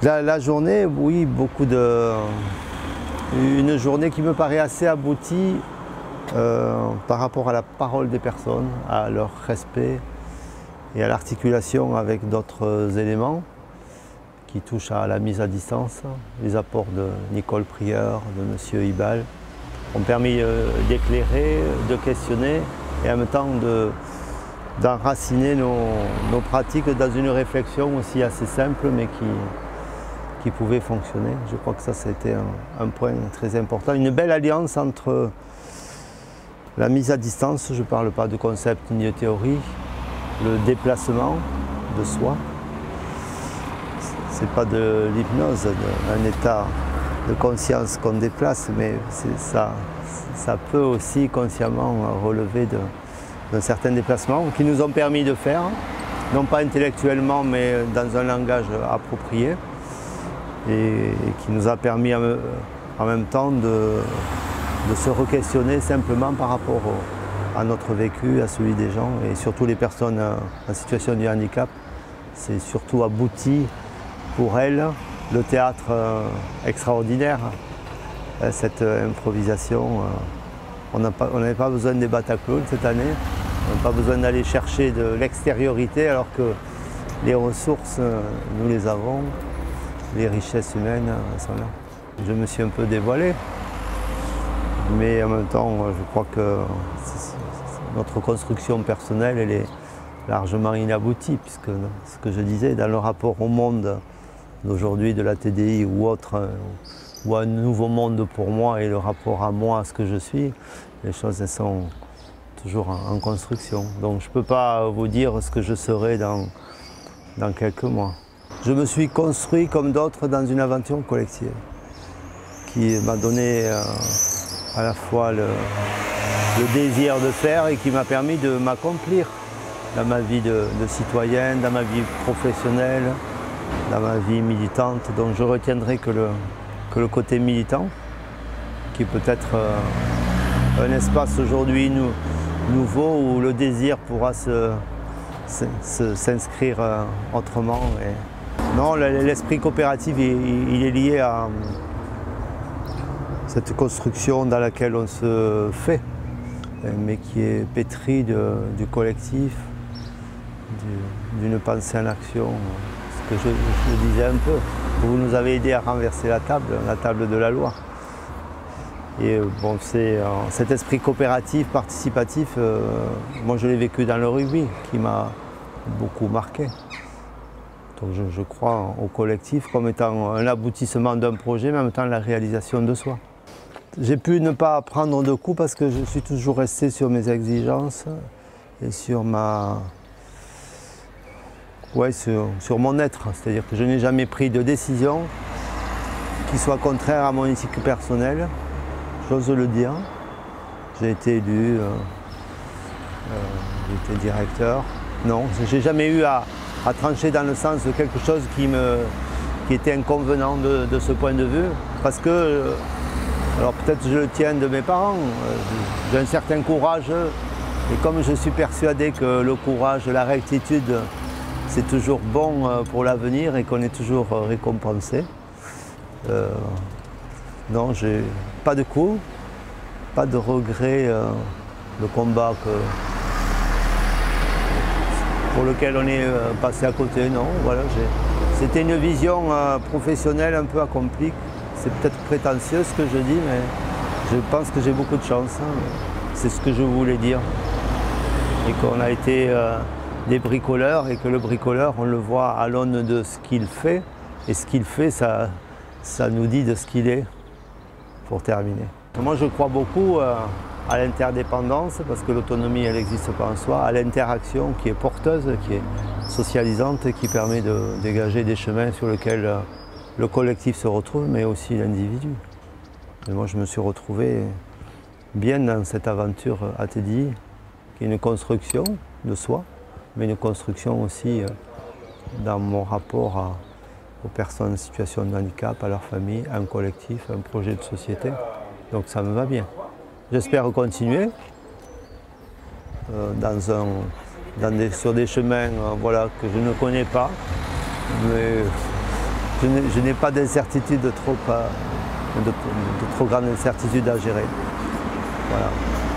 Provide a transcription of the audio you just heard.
La journée, oui, une journée qui me paraît assez aboutie par rapport à la parole des personnes, à leur respect et à l'articulation avec d'autres éléments qui touchent à la mise à distance. Les apports de Nicole Prieur, de M. Ibal ont permis d'éclairer, de questionner et en même temps d'enraciner nos pratiques dans une réflexion aussi assez simple mais qui pouvait fonctionner. Je crois que ça, c'était un point très important. Une belle alliance entre la mise à distance, je ne parle pas de concept ni de théorie, le déplacement de soi. Ce n'est pas de l'hypnose, un état de conscience qu'on déplace, mais ça peut aussi consciemment relever d'un certain déplacement qui nous ont permis de faire, non pas intellectuellement, mais dans un langage approprié, et qui nous a permis en même temps de se re-questionner simplement par rapport à notre vécu, à celui des gens, et surtout les personnes en situation de handicap. C'est surtout abouti pour elles, le théâtre extraordinaire, cette improvisation. On n'avait pas besoin des Bataclown cette année, on n'a pas besoin d'aller chercher de l'extériorité alors que les ressources, nous les avons, les richesses humaines sont là. Je me suis un peu dévoilé, mais en même temps, je crois que notre construction personnelle, elle est largement inaboutie, puisque ce que je disais, dans le rapport au monde d'aujourd'hui, de la TDI ou autre, ou un nouveau monde pour moi et le rapport à moi, à ce que je suis, les choses elles sont toujours en construction. Donc je ne peux pas vous dire ce que je serai dans quelques mois. Je me suis construit comme d'autres dans une aventure collective qui m'a donné à la fois le désir de faire et qui m'a permis de m'accomplir dans ma vie de citoyen, dans ma vie professionnelle, dans ma vie militante. Donc je retiendrai que le côté militant, qui est peut-être un espace aujourd'hui nouveau où le désir pourra s'inscrire autrement. Non, l'esprit coopératif, il est lié à cette construction dans laquelle on se fait, mais qui est pétrie du collectif, d'une pensée en action. Ce que je disais un peu, vous nous avez aidé à renverser la table de la loi. Et bon, cet esprit coopératif, participatif, moi je l'ai vécu dans le rugby, qui m'a beaucoup marqué. Donc je crois au collectif comme étant un aboutissement d'un projet, mais en même temps la réalisation de soi. J'ai pu ne pas prendre de coups parce que je suis toujours resté sur mes exigences et sur sur mon être. C'est-à-dire que je n'ai jamais pris de décision qui soit contraire à mon éthique personnelle. J'ose le dire. J'ai été élu, j'ai été directeur. Non, je n'ai jamais eu à trancher dans le sens de quelque chose qui était inconvenant de ce point de vue. Parce que, alors peut-être je le tiens de mes parents, j'ai un certain courage. Et comme je suis persuadé que le courage, la rectitude, c'est toujours bon pour l'avenir et qu'on est toujours récompensé. Non, j'ai pas de coups, pas de regrets. Le combat pour lequel on est passé à côté, non. Voilà, c'était une vision professionnelle un peu accomplie. C'est peut-être prétentieux ce que je dis, mais je pense que j'ai beaucoup de chance. C'est ce que je voulais dire. Et qu'on a été des bricoleurs et que le bricoleur, on le voit à l'aune de ce qu'il fait. Et ce qu'il fait, ça nous dit de ce qu'il est, pour terminer. Moi, je crois beaucoup à l'interdépendance, parce que l'autonomie, elle n'existe pas en soi, à l'interaction qui est porteuse, qui est socialisante, qui permet de dégager des chemins sur lesquels le collectif se retrouve, mais aussi l'individu. Et moi, je me suis retrouvé bien dans cette aventure ATDI, qui est une construction de soi, mais une construction aussi dans mon rapport aux personnes en situation de handicap, à leur famille, à un collectif, à un projet de société. Donc ça me va bien. J'espère continuer sur des chemins voilà, que je ne connais pas, mais je n'ai pas d'incertitude de trop grande incertitude à gérer. Voilà.